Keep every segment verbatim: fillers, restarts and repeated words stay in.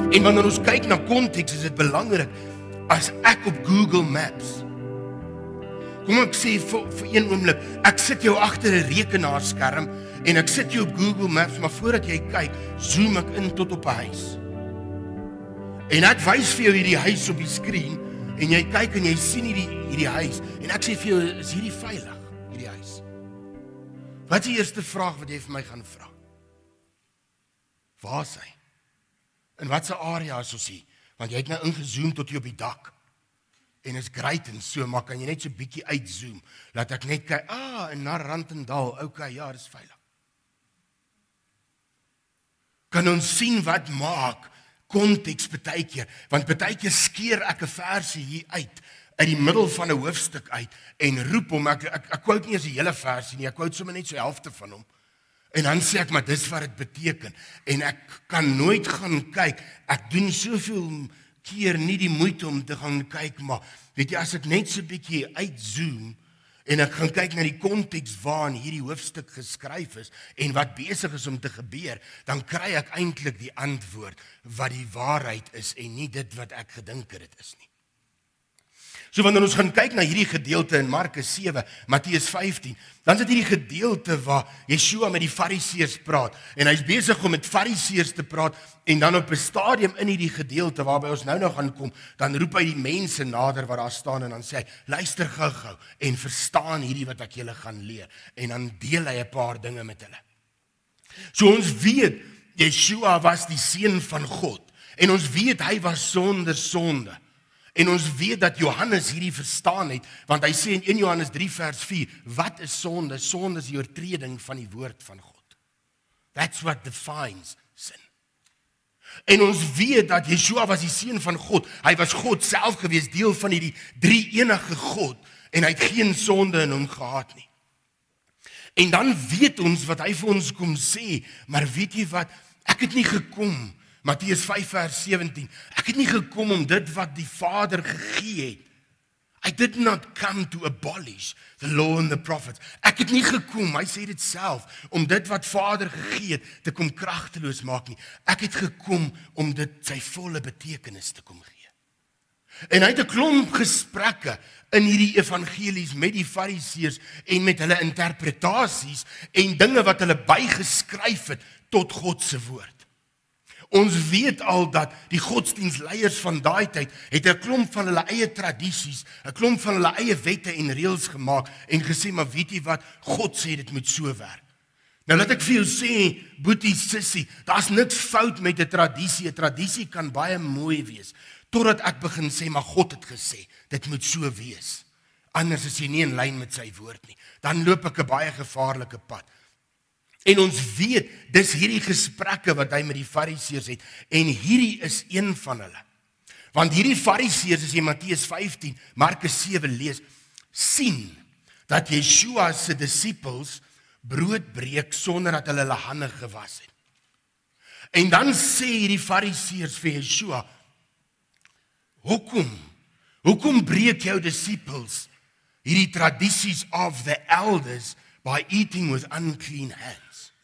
En wanneer ons kyk na konteks, is dit belangrik, as ek op Google Maps, kom ek sê vir, vir een oomblik, ek sit jou agter 'n rekenaarskerm, en ek sit jou op Google Maps, maar voordat jy kyk, zoom ek in tot op 'n huis. En ek wys vir jou hierdie huis op die skerm, en jy kyk en jy sien hierdie, hierdie huis, en ek sê vir jou, is hierdie veilig, hierdie huis? Wat is die eerste vraag wat jy vir my gaan vra? Waar is hy? In watse area is ons hier? Want jy het nou ingezoom tot hier op die dak. En is great en so, maar kan jy net so bietjie uitzoom, laat ek net kyk, ah, en na Randendal, okay, ja, dis veilig. Kan ons sien wat maak konteks partykeer, want partykeer skeer ek 'n versie hier uit, uit die middel van 'n hoofstuk uit, en roep hom, ek, ek, ek quote nie eens die hele versie nie, ek quote sommer net so helfte van hom, en dan sê ek, maar dis wat dit beteken, en ek kan nooit gaan kyk, ek doen soveel keer nie die moeite om te gaan kyk, maar weet jy, as ek net so 'n bietjie uitzoom, en ek gaan kyk na die konteks waarin hierdie hoofstuk geskryf is, en wat besig is om te gebeur, dan kry ek eintlik die antwoord, wat die waarheid is, en nie dit wat ek gedink het dit is nie. So wanneer ons gaan kyk na hierdie gedeelte in Markus sewe, Matteus vyftien, dan is dit hierdie gedeelte waar Yeshua met die Fariseërs praat, en hy's besig om met Fariseërs te praat, en dan op 'n stadium in hierdie gedeelte, waarby ons nou nou gaan kom, dan roep hy die mense nader wat daar staan, en dan sê hy, luister gou-gou, en verstaan hierdie wat ek julle gaan leer, en dan deel hy 'n paar dinge met hulle. So ons weet, Yeshua was die seun van God, en ons weet hy was sonder sonde. En ons weet dat Johannes hierdie verstaan het, want hy sê in een Johannes drie vers vier, wat is sonde? Sonde is die oortreding van die woord van God. That's what defines sin. En ons weet dat Yeshua was die seun van God, hy was God self gewees, deel van hierdie drie enige God, en hy het geen sonde in hom gehad nie. En dan weet ons wat hy vir ons kom sê, maar weet jy wat, ek het nie gekom, Matteus vyf vers sewentien, ek het nie gekom om dit wat die Vader gegee het. I did not come to abolish the law and the prophets. Ek het nie gekom, hy sê dit self, om dit wat Vader gegee het, te kom kragteloos maak nie. Ek het gekom om dit sy volle betekenis te kom gee. En hy het 'n klomp gesprekke in hierdie evangelies met die Fariseërs en met hulle interpretasies en dinge wat hulle bygeskryf het tot God se woord. Ons weet al dat die godsdienstleiers van daai tyd het 'n klomp van hulle eie tradisies, 'n klomp van hulle eie wette en reëls gemaak en gesê, maar weet jy wat, God sê dit moet so werk. Nou laat ek vir jou sê, boetie, sissie, daar's niks fout met 'n tradisie. 'n Tradisie kan baie mooi wees, totdat ek begin sê, maar God het gesê, dit moet so wees. Anders is jy nie in lyn met sy woord nie. Dan loop ek 'n baie gevaarlike pad. En ons weet, dis hierdie gesprekke wat hy met die Fariseërs het, en hierdie is een van hulle. Want hierdie Fariseërs, as jy Matteus vyftien, Markus sewe lees, sien dat Yeshua se disippels brood breek sonder dat hulle hulle hande gewas het. En dan sê hierdie Fariseërs vir Yeshua, hoekom, hoekom breek jou disippels hierdie tradisies of the elders by eating with unclean hands?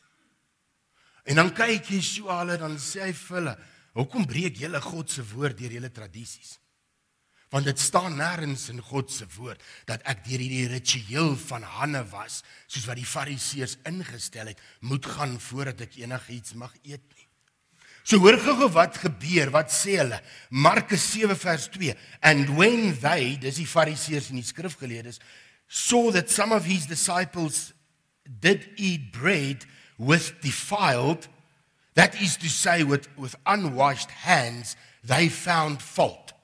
En dan kyk Yeshua hulle, dan sê hy vir hulle, hoekom breek julle God se woord deur julle tradisies? Want dit staan nêrens in God se woord, dat ek deur hierdie ritueel van hande was, soos wat die Fariseërs ingestel het, moet gaan voordat ek enigiets mag eet nie. So hoor gou wat gebeur, wat sê hulle? Markus sewe vers twee, and when they, dis die Fariseërs en die skrifgeleerdes, saw that some of his disciples did eat bread with defiled, that is to say with, with unwashed hands, they found fault.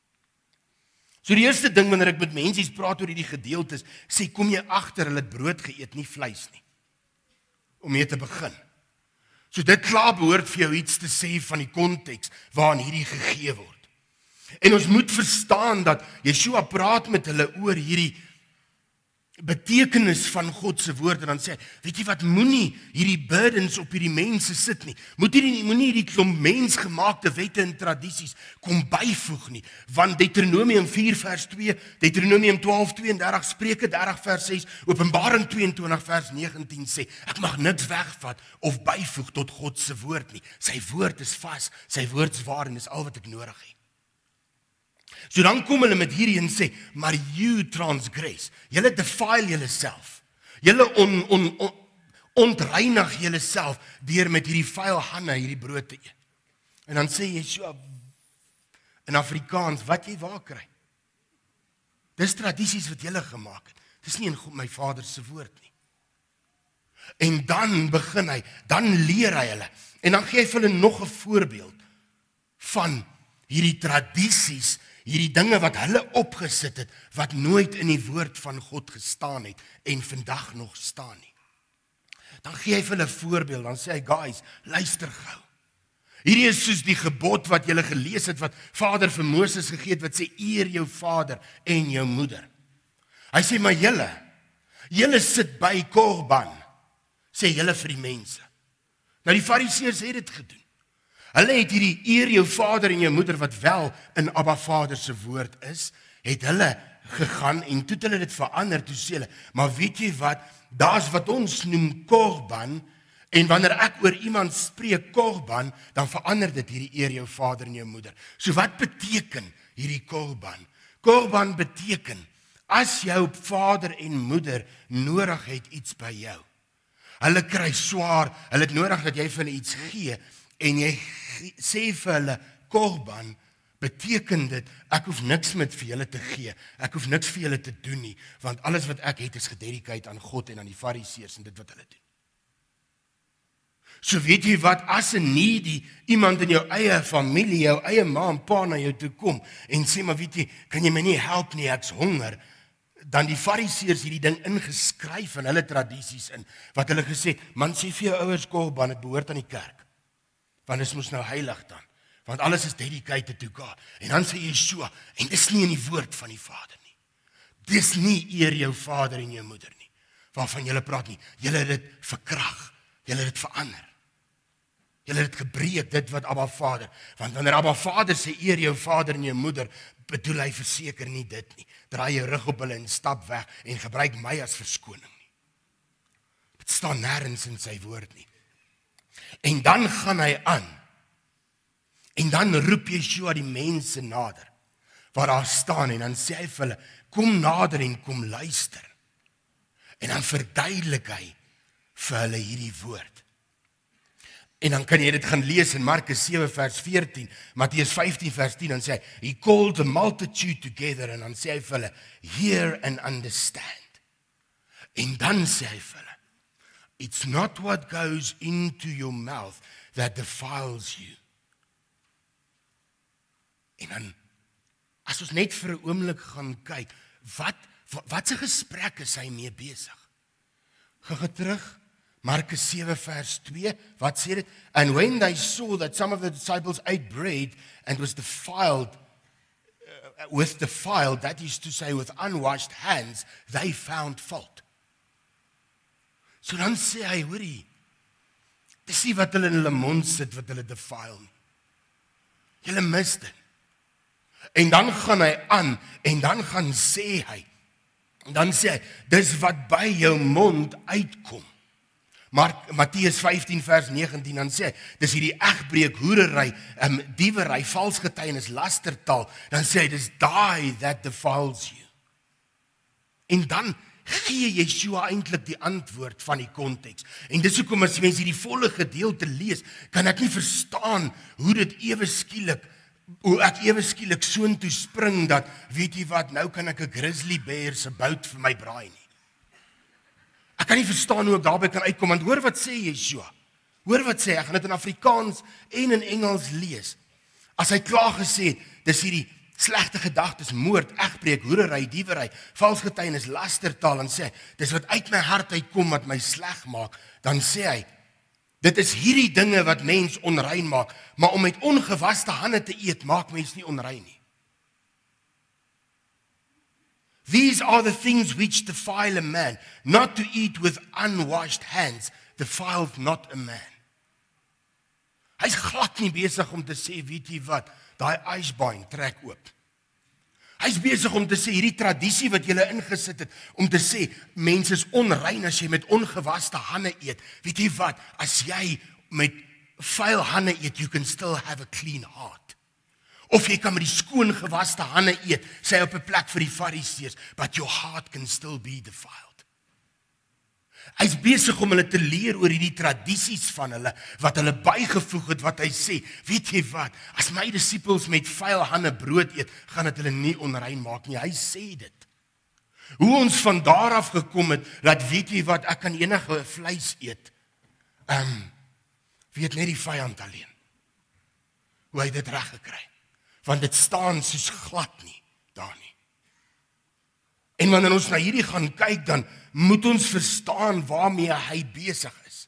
So die eerste ding wanneer ek met mense praat oor hierdie gedeeltes, sê kom jy agter hulle het brood geëet, nie vleis nie. Om mee te begin. So dit klaar behoort vir jou iets te sê van die konteks waarin hierdie gegee word. En ons moet verstaan dat Yeshua praat met hulle oor hierdie betekenis van God se woord en dan sê hy, weet jy wat, moenie hierdie burdens op hierdie mense sit nie. Moet hierdie moenie hierdie klomp mensgemaakte wette en tradisies kom byvoeg nie, want Deuteronomium vier vers twee, Deuteronomium twaalf tweeëndertig, Spreuke dertig vers ses, Openbaring tweeëntwintig vers negentien sê, ek mag niks wegvat of byvoeg tot God se woord nie. Sy woord is vas, sy woord is waar en dis al wat ek nodig het. So dan kom hulle met hierdie en sê, maar you transgress. Julle defile julle self. Julle on, on, on, ontreinig julle self deur met hierdie vuil hande hierdie brood te eet. En dan sê Yeshua in Afrikaans, wat jy waar kry. Dis tradisies wat julle gemaak het. Dis nie in God, my Vader se woord nie. En dan begin hy, dan leer hy hulle. En dan gee hy vir hulle nog 'n voorbeeld van hierdie tradisies, hierdie dinge wat hulle opgesit het, wat nooit in die woord van God gestaan het, en vandag nog staan nie. Dan gee hy vir hulle 'n voorbeeld, dan sê hy, guys, luister gou. Hierdie is soos die gebod wat julle gelees het, wat Vader vir Moses gegee het, wat sê, eer jou vader en jou moeder. Hy sê, maar julle, julle sit by korban, sê julle vir die mense. Nou die Fariseërs het dit gedoen. Hulle het hierdie eer jou vader en jou moeder, wat wel in Abba Vader se woord is, het hulle gegaan en toe het hulle dit verander, toe sê hulle, maar weet jy wat, daar's wat ons noem korban, en wanneer ek oor iemand spreek korban, dan verander dit hierdie eer jou vader en jou moeder. So wat beteken hierdie korban? Korban beteken, as jou vader en moeder nodig het iets by jou, hulle kry swaar, hulle het nodig dat jy vir hulle iets gee, en jy sê vir hulle, korban, beteken dit, ek hoef niks met vir julle te gee, ek hoef niks vir julle te doen nie, want alles wat ek het is gededikeerd aan God en aan die Fariseërs en dit wat hulle doen. So weet jy wat, as 'n needy, iemand in jou eie familie, jou eie ma en pa na jou toe kom, en sê, maar weet jy, kan jy my nie help nie, ek's honger, dan die Fariseërs hierdie ding ingeskryf in hulle tradisies in, wat hulle gesê, man sê vir jou ouers korban, het behoort aan die kerk, want dit moes nou heilig dan, want alles is dedicated to God, en dan sê Yeshua, en dis nie in die woord van die Vader nie, dis nie eer jou vader en jou moeder nie, waarvan julle praat nie, julle het dit verkrag, julle het dit verander, julle het dit gebreek, dit wat Abba Vader, want wanneer Abba Vader sê eer jou vader en jou moeder, bedoel hy verseker nie dit nie, draai jou rug op hulle en stap weg, en gebruik my as verskoning nie, dit staan nêrens in sy woord nie, en dan gaan hy aan, en dan roep Yeshua die mense nader, waar daar staan, en dan sê hy vir hulle, kom nader en kom luister, en dan verduidelik hy vir hulle hierdie woord, en dan kan jy dit gaan lees in Markus sewe vers veertien, Matteus vyftien vers tien, dan sê hy, he called the multitude together, en dan sê hy vir hulle, hear and understand, en dan sê hy vir hulle, it's not what goes into your mouth that defiles you. En dan, as ons net vir 'n oomblik gaan kyk, wat, wat, wat se gesprek is hy mee besig? Gaan gaan terug, Markus sewe vers twee, wat sê dit? And when they saw that some of the disciples ate bread and was defiled, uh, with defiled, that is to say with unwashed hands, they found fault. So dan sê hy, hoorie, dis nie wat hulle in hulle mond sit, wat hulle defile nie. Julle mis dit. En dan gaan hy aan, en dan gaan sê hy, en dan sê hy, dis wat by jou mond uitkom. Maar Matteus vyftien vers negentien, dan sê hy, dis hierdie egbreek, hoerery, um, diewery, vals getuienis, lastertaal, dan sê hy, dis die that defiles you. En dan gee Yeshua eintlik die antwoord van die konteks. En dis hoekom as mense hierdie volle gedeelte lees, kan ek nie verstaan hoe dit ewe skielik, hoe ek ewe skielik soontoe spring dat, weet jy wat, nou kan ek 'n grizzly bear se bout vir my braai nie. Ek kan nie verstaan hoe ek daarby kan uitkom, want hoor wat sê Yeshua. Hoor wat sê, ek gaan dit in Afrikaans en in Engels lees. As hy klaar gesê het, dis hierdie slegte gedagtes, moord, egbreek, hoerery, diewery, vals getuienis, lastertaal, en sê, dis wat uit my hart uitkom wat my sleg maak, dan sê hy, dit is hierdie dinge wat mens onrein maak, maar om met ongewaste hande te eet, maak mens nie onrein nie. These are the things which defile a man. Not to eat with unwashed hands defileth not a man. Hy's glad nie besig om te sê, weet jy wat, daai ysbein trek oop. Hy's besig om te sê, hierdie tradisie wat julle ingesit het, om te sê, mense is onrein as jy met ongewaste hande eet. Weet jy wat, as jy met vuil hande eet, you can still have a clean heart. Of jy kan met die skoon gewaste hande eet, sê op 'n plek vir die Fariseërs, but your heart can still be defiled. Hy's besig om hulle te leer oor hierdie tradisies van hulle, wat hulle bygevoeg het, wat hy sê, weet jy wat, as my disippels met vuil hande brood eet, gaan dit hulle nie onrein maak nie. Hy sê dit. Hoe ons van daar af gekom het, dat weet jy wat, ek kan enige vleis eet, um, weet net die vyand alleen, hoe hy dit reg gekry. Want dit staan soos glad nie, daar nie. En wanneer ons na hierdie gaan kyk, dan moet ons verstaan waarmee hy besig is.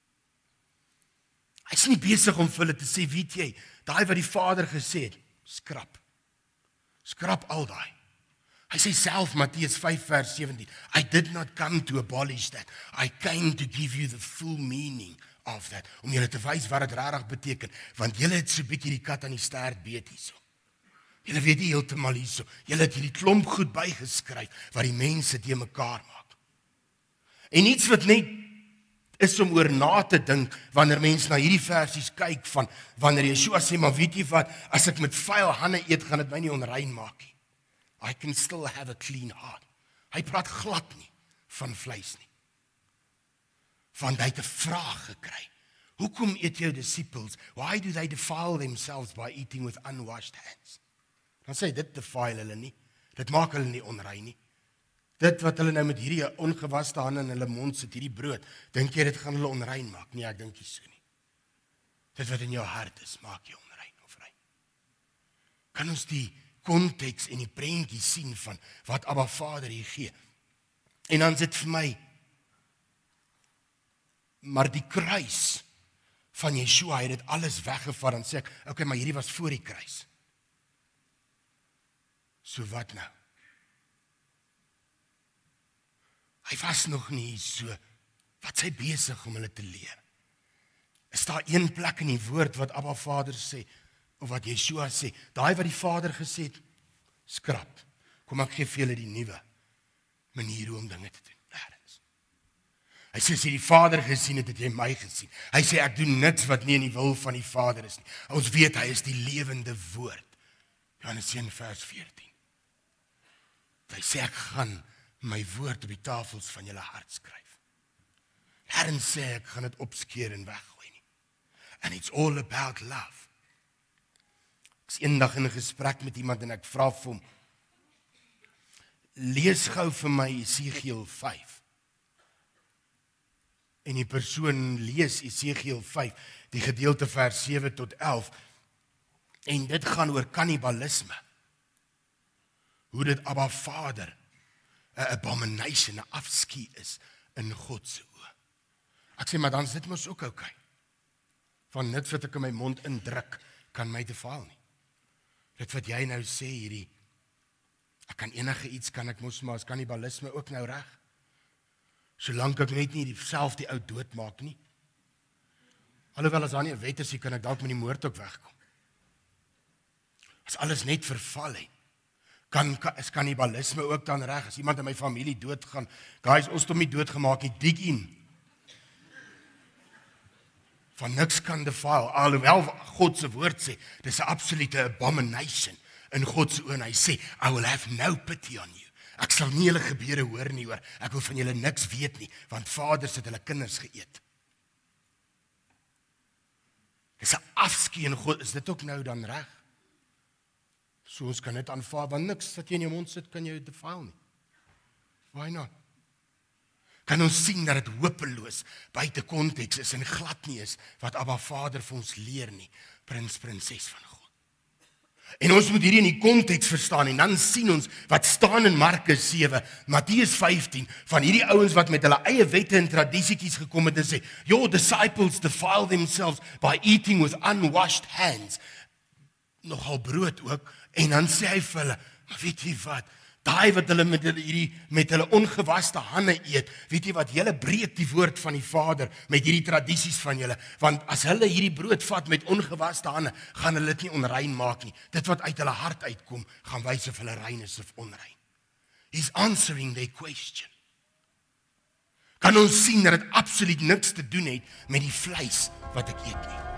Hy is nie besig om vir hulle te sê, weet jy, daai wat die Vader gesê het, skrap. Skrap al daai. Hy sê self, Matteus vyf vers sewentien, I did not come to abolish that. I came to give you the full meaning of that. Om julle te wys wat dit regtig beteken, want julle het so bietjie die kat aan die stert beet hierso. Julle weet nie heeltemal hierso. Julle het hierdie klomp goed bygeskryf wat die mense te mekaar maak. En iets wat net is om oor na te dink wanneer mense na hierdie versies kyk van wanneer Yeshua sê, maar weet jy wat, as ek met vuil hande eet, gaan dit my nie onrein maak nie. I can still have a clean heart. Hy praat glad nie van vleis nie. Want hy het 'n vraag gekry. Hoekom eet jou disciples? Why do they defile themselves by eating with unwashed hands? Dan sê hy, dit defile hulle nie. Dit maak hulle nie onrein nie. Dit wat hulle nou met hierdie ongewaste hande in hulle mond sit, hierdie brood, dink jy dit gaan hulle onrein maak? Nee, ek dink nie so nie. Dit wat in jou hart is, maak jou onrein of rein. Kan ons die konteks en die prentjie sien van wat Abba Vader hier gee? En dan sit vir my, maar die kruis van Yeshua, hy het dit alles weggevat, en sê ek, okay, maar hierdie was voor die kruis. So wat nou? Hy was nog nie so, wat sy besig om hulle te leer. Is daar een plek in die woord wat Abba Vader sê, of wat Yeshua sê, daai wat die Vader gesê het, skrap, kom ek gee vir julle die nuwe manier hoe om dinge te doen. Nêrens. Hy sê, as jy die Vader gesien het, het jy my gesien. Hy sê, ek doen niks wat nie in die wil van die Vader is nie. Ons weet, hy is die lewende woord. Johannes een vers veertien. Hy sê, ek gaan my woord op die tafels van julle hart skryf. Nêrens sê ek gaan dit opskeer en weggooi nie. And it's all about love. Ek is eendag in 'n gesprek met iemand en ek vra vir hom, lees gou vir my Esegiel vyf. En die persoon lees Esegiel vyf, die gedeelte vers sewe tot elf, en dit gaan oor kannibalisme. Hoe dit Abba Vader 'n abomination, 'n afskie is in God se oë. Ek sê, maar dan is dit mos ook oukei. Van niks wat ek in my mond indruk, kan my defile nie. Dit wat jy nou sê hierdie, ek kan enige iets, kan ek mos maar, as kannibalisme ook nou reg. Solank ek net nie die, self die ou dood maak nie. Alhoewel as daar nie 'n wet is, kan ek dalk met die moord ook wegkom. As alles net verval het, kan, is kannibalisme ook dan reg. As iemand in my familie doodgaan, guys, ons het hom nie doodgemaak nie, dig in. Van niks kan defile, alhoewel God se woord sê, dis 'n absolute abomination in God se oë, en hy sê, I will have no pity on you. Ek sal nie julle gebeure hoor nie, hoor. Ek wil van julle niks weet nie, want vaders het hulle kinders geëet. Dis 'n afskie in God, is dit ook nou dan reg? So ons kan dit aanvaar, want niks wat jy in jou mond sit, kan jy defile nie. Why not? Kan ons sien dat dit hopeloos buite konteks is en glad nie is wat Abba Vader vir ons leer nie, prins, prinses van God. En ons moet hierdie in die konteks verstaan, en dan sien ons wat staan in Markus sewe, Matteus vyftien, van hierdie ouens wat met hulle eie wette en tradisietjies gekom het en sê, your disciples defile themselves by eating with unwashed hands. Nogal brood ook, en dan sê hy vir hulle, maar weet jy wat, Daai wat hulle met hulle hierdie met hulle ongewaste hande eet, weet jy wat, julle breek die woord van die Vader met hierdie tradisies van julle, want as hulle hierdie brood vat met ongewaste hande, gaan hulle dit nie onrein maak nie. Dit wat uit hulle hart uitkom, gaan wys of hulle rein is of onrein. He's answering their question. Kan ons sien dat dit absoluut niks te doen het met die vleis wat ek eet nie.